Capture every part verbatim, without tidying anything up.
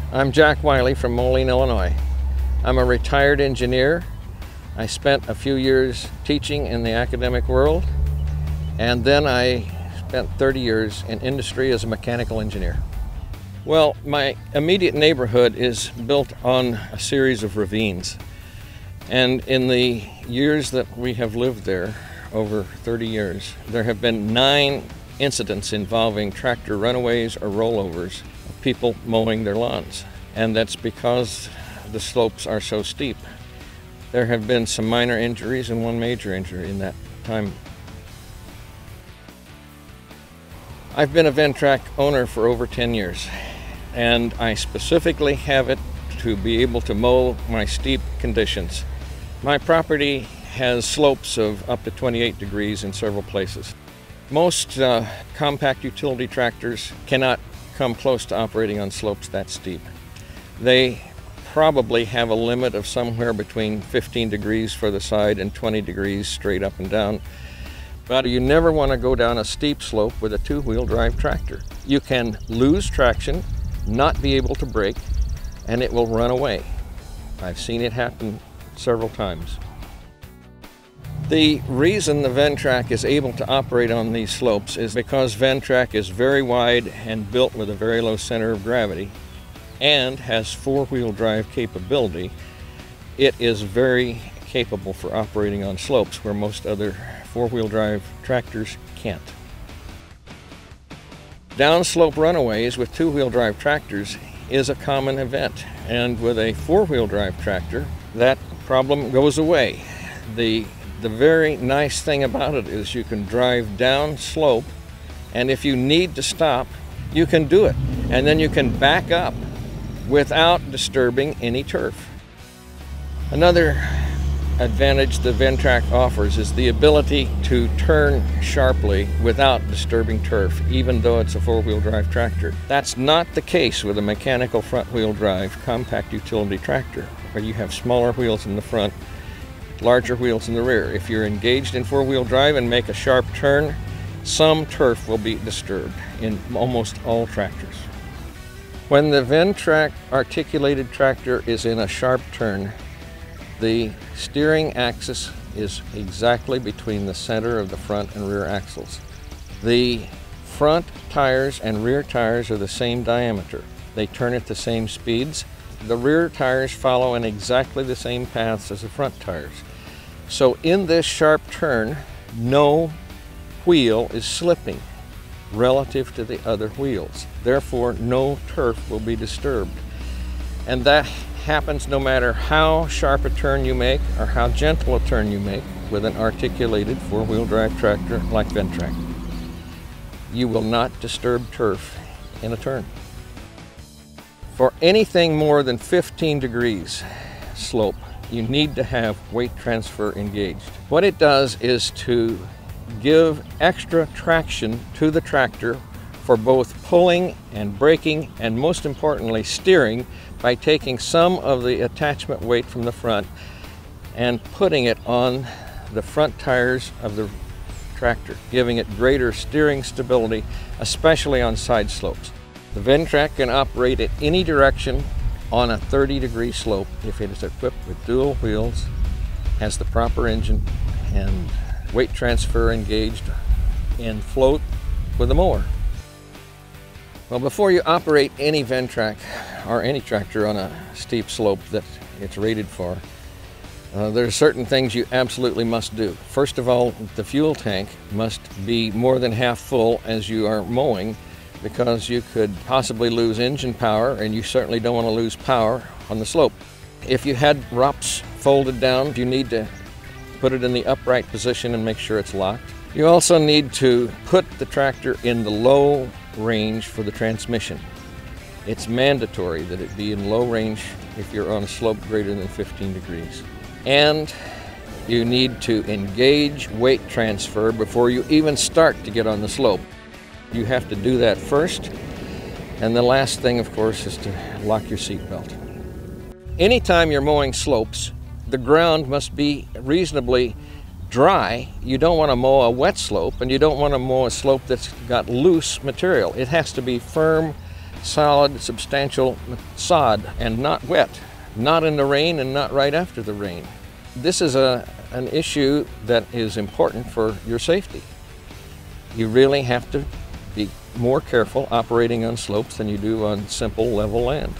I'm Jack Wiley from Mowing, Illinois. I'm a retired engineer. I spent a few years teaching in the academic world, and then I spent thirty years in industry as a mechanical engineer. Well, my immediate neighborhood is built on a series of ravines. And in the years that we have lived there, over thirty years, there have been nine incidents involving tractor runaways or rollovers of people mowing their lawns. And that's because the slopes are so steep. There have been some minor injuries and one major injury in that time. I've been a Ventrac owner for over ten years, and I specifically have it to be able to mow my steep conditions. My property has slopes of up to twenty-eight degrees in several places. Most uh, compact utility tractors cannot come close to operating on slopes that steep. They probably have a limit of somewhere between fifteen degrees for the side and twenty degrees straight up and down. But you never want to go down a steep slope with a two-wheel drive tractor. You can lose traction, not be able to brake, and it will run away. I've seen it happen several times. The reason the Ventrac is able to operate on these slopes is because Ventrac is very wide and built with a very low center of gravity and has four-wheel drive capability. It is very capable for operating on slopes where most other four-wheel drive tractors can't. Downslope runaways with two-wheel drive tractors is a common event, and with a four-wheel drive tractor, that problem goes away. The The very nice thing about it is you can drive down slope, and if you need to stop, you can do it. And then you can back up without disturbing any turf. Another advantage the Ventrac offers is the ability to turn sharply without disturbing turf, even though it's a four-wheel drive tractor. That's not the case with a mechanical front-wheel drive compact utility tractor, where you have smaller wheels in the front, larger wheels in the rear. If you're engaged in four-wheel drive and make a sharp turn, some turf will be disturbed in almost all tractors. When the Ventrac articulated tractor is in a sharp turn, the steering axis is exactly between the center of the front and rear axles. The front tires and rear tires are the same diameter. They turn at the same speeds. The rear tires follow in exactly the same paths as the front tires. So in this sharp turn, no wheel is slipping relative to the other wheels. Therefore, no turf will be disturbed. And that happens no matter how sharp a turn you make or how gentle a turn you make with an articulated four-wheel drive tractor like Ventrac. You will not disturb turf in a turn. For anything more than fifteen degrees slope, you need to have weight transfer engaged. What it does is to give extra traction to the tractor for both pulling and braking, and most importantly steering, by taking some of the attachment weight from the front and putting it on the front tires of the tractor, giving it greater steering stability, especially on side slopes. The Ventrac can operate at any direction on a thirty degree slope if it is equipped with dual wheels, has the proper engine, and weight transfer engaged, and float with a mower. Well, before you operate any Ventrac or any tractor on a steep slope that it's rated for, uh, there are certain things you absolutely must do. First of all, the fuel tank must be more than half full as you are mowing, because you could possibly lose engine power, and you certainly don't want to lose power on the slope. If you had R O Ps folded down, you need to put it in the upright position and make sure it's locked. You also need to put the tractor in the low range for the transmission. It's mandatory that it be in low range if you're on a slope greater than fifteen degrees. And you need to engage weight transfer before you even start to get on the slope. You have to do that first, and the last thing, of course, is to lock your seat belt. Anytime you're mowing slopes, the ground must be reasonably dry. You don't want to mow a wet slope, and you don't want to mow a slope that's got loose material. It has to be firm, solid, substantial sod and not wet, not in the rain and not right after the rain. This is a, an issue that is important for your safety. You really have to be more careful operating on slopes than you do on simple level land.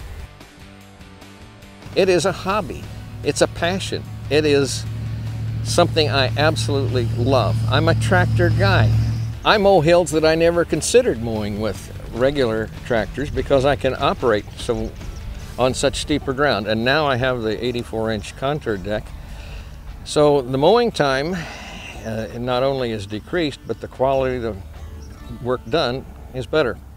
It is a hobby. It's a passion. It is something I absolutely love. I'm a tractor guy. I mow hills that I never considered mowing with regular tractors because I can operate so on such steeper ground. And now I have the eighty-four inch contour deck. So the mowing time uh, not only is decreased, but the quality of the work done is better.